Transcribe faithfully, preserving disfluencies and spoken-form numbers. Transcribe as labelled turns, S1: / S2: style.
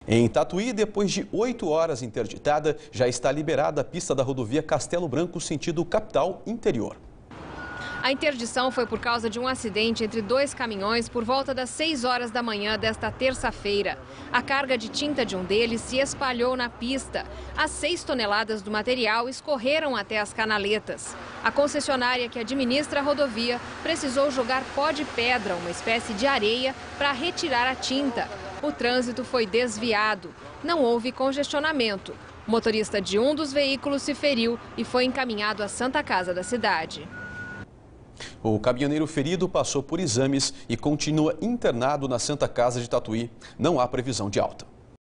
S1: Em Tatuí, depois de oito horas interditada, já está liberada a pista da rodovia Castelo Branco, sentido capital interior.
S2: A interdição foi por causa de um acidente entre dois caminhões por volta das seis horas da manhã desta terça-feira. A carga de tinta de um deles se espalhou na pista. As seis toneladas do material escorreram até as canaletas. A concessionária que administra a rodovia precisou jogar pó de pedra, uma espécie de areia, para retirar a tinta. O trânsito foi desviado. Não houve congestionamento. O motorista de um dos veículos se feriu e foi encaminhado à Santa Casa da cidade.
S1: O caminhoneiro ferido passou por exames e continua internado na Santa Casa de Tatuí. Não há previsão de alta.